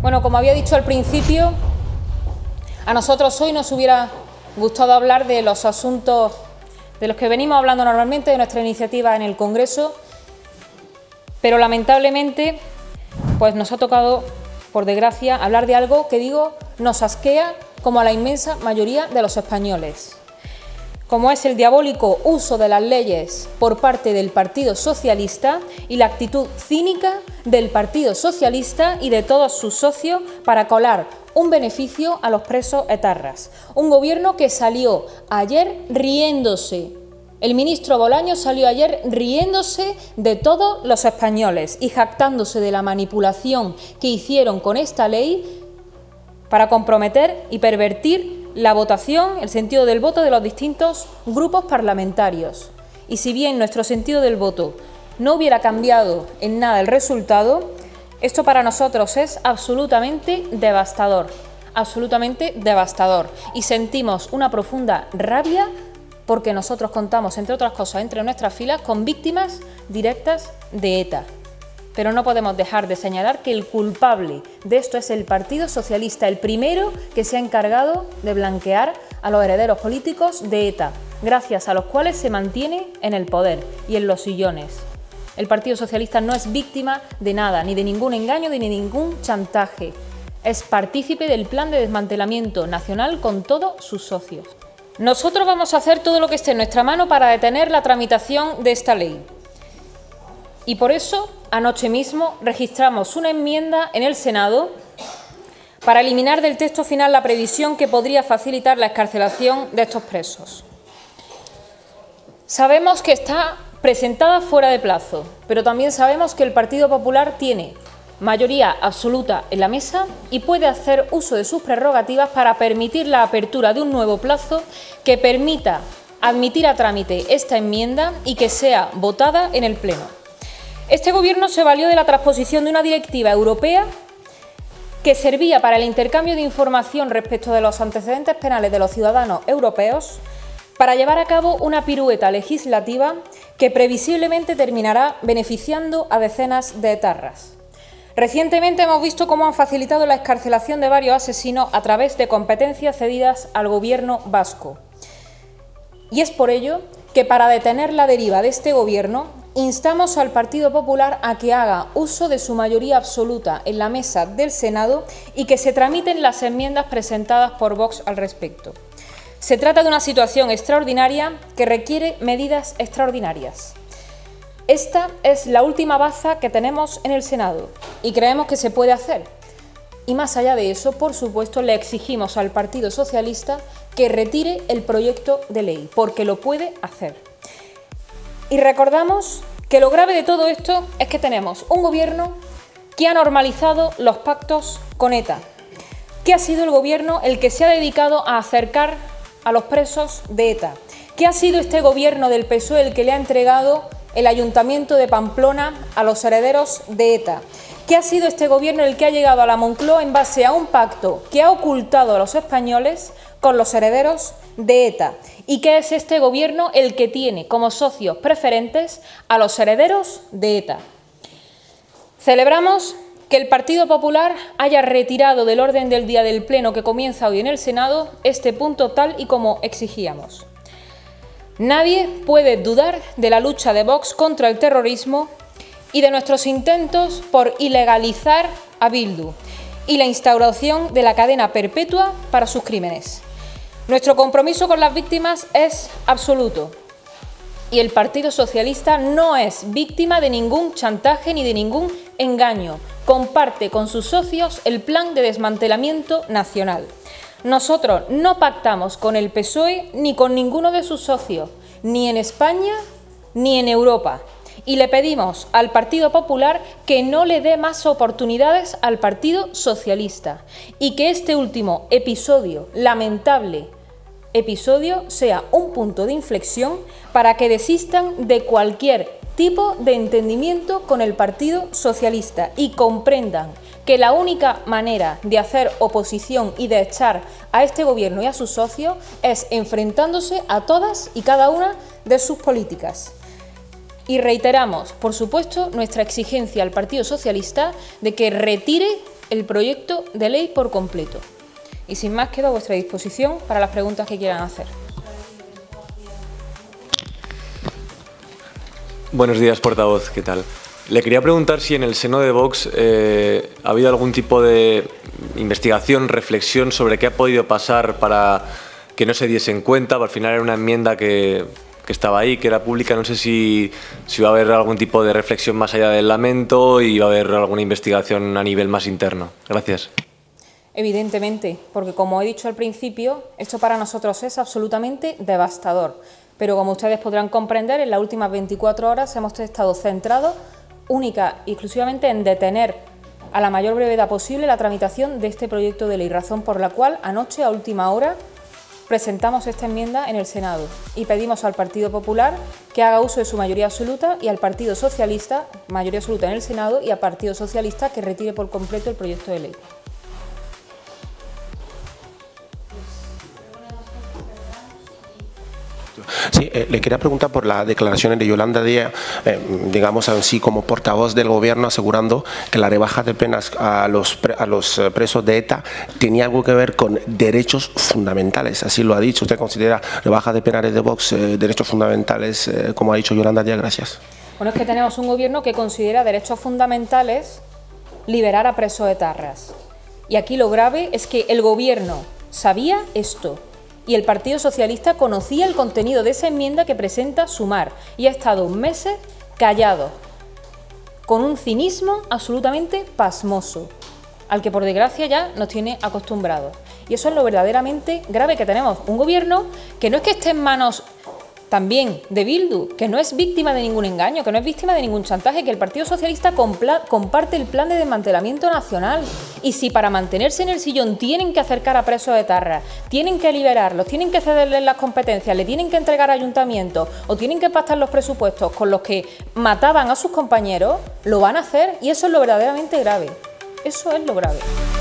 Bueno, como había dicho al principio, a nosotros hoy nos hubiera gustado hablar de los asuntos de los que venimos hablando normalmente, de nuestra iniciativa en el Congreso, pero lamentablemente pues nos ha tocado, por desgracia, hablar de algo que, nos asquea como a la inmensa mayoría de los españoles, como es el diabólico uso de las leyes por parte del Partido Socialista y la actitud cínica del Partido Socialista y de todos sus socios para colar un beneficio a los presos etarras. Un gobierno que salió ayer riéndose. El ministro Bolaños salió ayer riéndose de todos los españoles y jactándose de la manipulación que hicieron con esta ley para comprometer y pervertir la votación, el sentido del voto de los distintos grupos parlamentarios. Y si bien nuestro sentido del voto no hubiera cambiado en nada el resultado, esto para nosotros es absolutamente devastador, y sentimos una profunda rabia porque nosotros contamos, entre otras cosas, entre nuestras filas con víctimas directas de ETA. Pero no podemos dejar de señalar que el culpable de esto es el Partido Socialista, el primero que se ha encargado de blanquear a los herederos políticos de ETA, gracias a los cuales se mantiene en el poder y en los sillones. El Partido Socialista no es víctima de nada, ni de ningún engaño, ni de ningún chantaje. Es partícipe del plan de desmantelamiento nacional con todos sus socios. Nosotros vamos a hacer todo lo que esté en nuestra mano para detener la tramitación de esta ley. Y por eso, anoche mismo, registramos una enmienda en el Senado para eliminar del texto final la previsión que podría facilitar la excarcelación de estos presos. Sabemos que está presentada fuera de plazo, pero también sabemos que el Partido Popular tiene mayoría absoluta en la mesa y puede hacer uso de sus prerrogativas para permitir la apertura de un nuevo plazo que permita admitir a trámite esta enmienda y que sea votada en el Pleno. Este Gobierno se valió de la transposición de una directiva europea que servía para el intercambio de información respecto de los antecedentes penales de los ciudadanos europeos para llevar a cabo una pirueta legislativa que previsiblemente terminará beneficiando a decenas de etarras. Recientemente hemos visto cómo han facilitado la excarcelación de varios asesinos a través de competencias cedidas al Gobierno vasco. Y es por ello que, para detener la deriva de este Gobierno, instamos al Partido Popular a que haga uso de su mayoría absoluta en la mesa del Senado y que se tramiten las enmiendas presentadas por Vox al respecto. Se trata de una situación extraordinaria que requiere medidas extraordinarias. Esta es la última baza que tenemos en el Senado y creemos que se puede hacer. Y más allá de eso, por supuesto, le exigimos al Partido Socialista que retire el proyecto de ley, porque lo puede hacer. Y recordamos que lo grave de todo esto es que tenemos un Gobierno que ha normalizado los pactos con ETA, que ha sido el Gobierno el que se ha dedicado a acercar a los presos de ETA, que ha sido este Gobierno del PSOE el que le ha entregado el Ayuntamiento de Pamplona a los herederos de ETA, que ha sido este Gobierno el que ha llegado a la Moncloa en base a un pacto que ha ocultado a los españoles con los herederos de ETA, y que es este Gobierno el que tiene como socios preferentes a los herederos de ETA. Celebramos que el Partido Popular haya retirado del orden del día del Pleno que comienza hoy en el Senado este punto tal y como exigíamos. Nadie puede dudar de la lucha de Vox contra el terrorismo y de nuestros intentos por ilegalizar a Bildu y la instauración de la cadena perpetua para sus crímenes. Nuestro compromiso con las víctimas es absoluto y el Partido Socialista no es víctima de ningún chantaje ni de ningún engaño. Comparte con sus socios el plan de desmantelamiento nacional. Nosotros no pactamos con el PSOE ni con ninguno de sus socios, ni en España ni en Europa. Y le pedimos al Partido Popular que no le dé más oportunidades al Partido Socialista y que este último episodio, lamentable episodio, sea un punto de inflexión para que desistan de cualquier tipo de entendimiento con el Partido Socialista y comprendan que la única manera de hacer oposición y de echar a este Gobierno y a sus socios es enfrentándose a todas y cada una de sus políticas. Y reiteramos, por supuesto, nuestra exigencia al Partido Socialista de que retire el proyecto de ley por completo. Y sin más, quedo a vuestra disposición para las preguntas que quieran hacer. Buenos días, portavoz. ¿Qué tal? Le quería preguntar si en el seno de Vox ha habido algún tipo de investigación, reflexión sobre qué ha podido pasar para que no se diese en cuenta. Al final era una enmienda que estaba ahí, que era pública. No sé si va a haber algún tipo de reflexión más allá del lamento y va a haber alguna investigación a nivel más interno. Gracias. Evidentemente, porque como he dicho al principio, esto para nosotros es absolutamente devastador. Pero como ustedes podrán comprender, en las últimas 24 horas hemos estado centrados única y exclusivamente en detener a la mayor brevedad posible la tramitación de este proyecto de ley, razón por la cual anoche a última hora presentamos esta enmienda en el Senado y pedimos al Partido Popular que haga uso de su mayoría absoluta y al Partido Socialista, mayoría absoluta en el Senado, y al Partido Socialista que retire por completo el proyecto de ley. Sí, le quería preguntar por las declaraciones de Yolanda Díaz, digamos así como portavoz del Gobierno, asegurando que la rebaja de penas a los presos de ETA tenía algo que ver con derechos fundamentales. Así lo ha dicho. ¿Usted considera rebaja de penales de Vox derechos fundamentales, como ha dicho Yolanda Díaz? Gracias. Bueno, es que tenemos un Gobierno que considera derechos fundamentales liberar a presos etarras. Y aquí lo grave es que el Gobierno sabía esto. Y el Partido Socialista conocía el contenido de esa enmienda que presenta Sumar y ha estado meses callado, con un cinismo absolutamente pasmoso, al que por desgracia ya nos tiene acostumbrados. Y eso es lo verdaderamente grave, que tenemos un Gobierno que no es que esté en manos también de Bildu, que no es víctima de ningún engaño, que no es víctima de ningún chantaje, que el Partido Socialista comparte el plan de desmantelamiento nacional. Y si para mantenerse en el sillón tienen que acercar a presos de etarras, tienen que liberarlos, tienen que cederles las competencias, le tienen que entregar ayuntamientos o tienen que pactar los presupuestos con los que mataban a sus compañeros, lo van a hacer, y eso es lo verdaderamente grave. Eso es lo grave.